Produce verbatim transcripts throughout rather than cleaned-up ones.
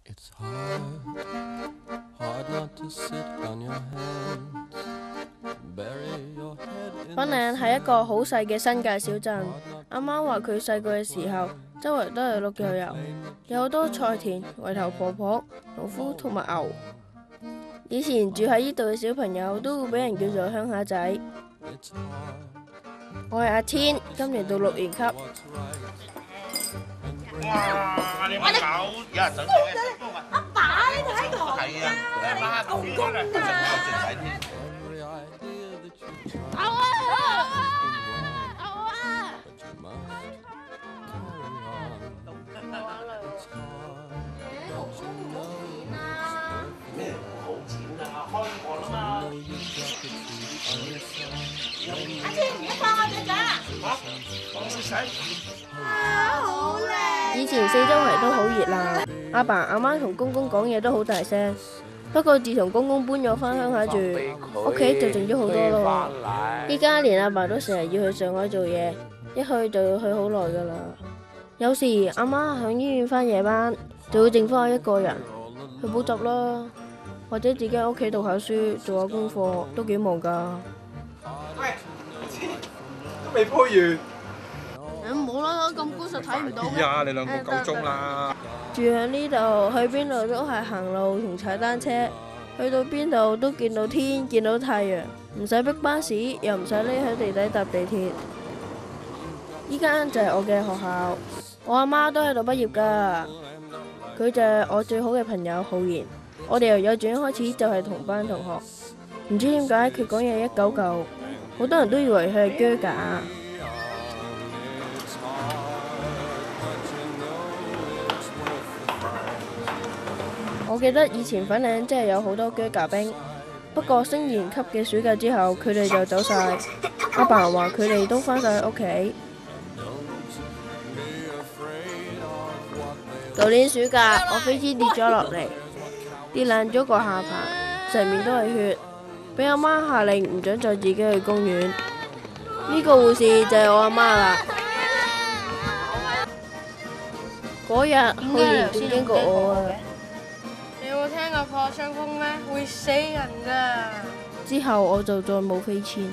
粉嶺係一個好細嘅新界小鎮。阿媽話佢細個嘅時候，周圍都係綠油油，有好多菜田、圍頭婆婆、農夫同埋牛。以前住喺呢度嘅小朋友都會俾人叫做鄉下仔。我係阿千，今年到六年級。 哇！你乜狗？有人想講阿爸，你睇佢係啊，阿公公啊，牛啊！牛啊！牛啊！流眼淚喎！誒，公公唔好錢啊！咩唔好錢啊？開學啦嘛！阿千，唔好放我隻仔啊！嚇，放你仔啊！好靚！ 以前四周圍都好熱鬧，阿爸阿媽同公公講嘢都好大聲。不過自從公公搬咗返鄉下住，屋企就靜咗好多咯。依家連阿爸都成日要去上海做嘢，一去就要去好耐噶啦。有時阿媽響醫院返夜班，就會剩返我一個人去補習啦，或者自己喺屋企讀下書，做下功課，都幾忙噶。 喂，都未鋪完。 唔好啦，咁高實睇唔到。 哎呀，你兩個夠鐘啦！ 住喺呢度，去邊度都係行路同踩單車，去到邊度都見到天，見到太陽，唔使逼巴士，又唔使匿喺地底搭地鐵。依間就係我嘅學校，我阿媽都喺度畢業噶。佢就係我最好嘅朋友浩然，我哋由幼稚園開始就係同班同學。唔知點解佢講嘢一嚿嚿，好多人都以為佢係鋸架。我記得以前粉嶺真係有好多鋸架兵，不過升二年級嘅暑假之後，佢哋就走晒。阿爸話佢哋都返晒屋企。舊年暑假，我飛機跌咗落嚟，跌爛咗個下巴，成面都係血，俾阿媽下令唔准再自己去公園。呢個護士就係我阿媽啦。嗰日浩然仲經過我啊。 你有冇聽過破傷風咩？會死人㗎！ 之後我就再冇飛遷。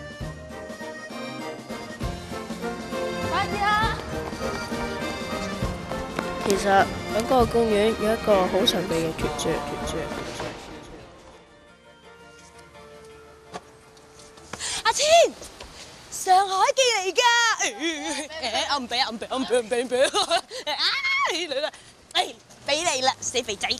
快啲啊！ 其實喺嗰個公園有一個好神秘嘅傳說。 阿千，上海記嚟㗎！誒，我唔俾啊！唔俾！我唔俾！唔俾！唔俾！啊！你嚟啦！誒，俾你啦，死肥仔！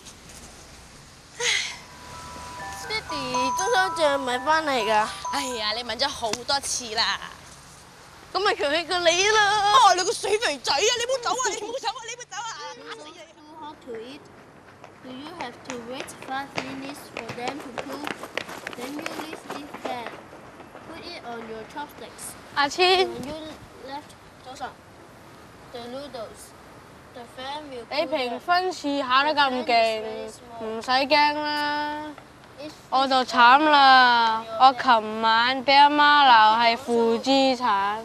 爹哋，中秋節係咪返嚟㗎？ 哎呀，你問咗好多次啦， 咁咪求起個你啦！ 哦，你個死肥仔啊！你唔好走啊！你唔好走啊！你唔好走啊！打死你！ How to eat? Do you have to wait five minutes for them to cook? Then you leave it there. Put it on your chopsticks. 阿千， When you left 早晨 the noodles, the fan will. 你評分試考得咁勁，唔使驚啦。我就慘啦，我琴晚俾阿媽鬧係負資產。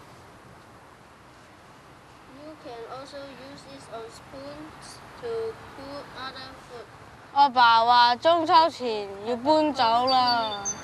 You can also use it on spoons to put other food. 我爸話中秋前要搬走啦。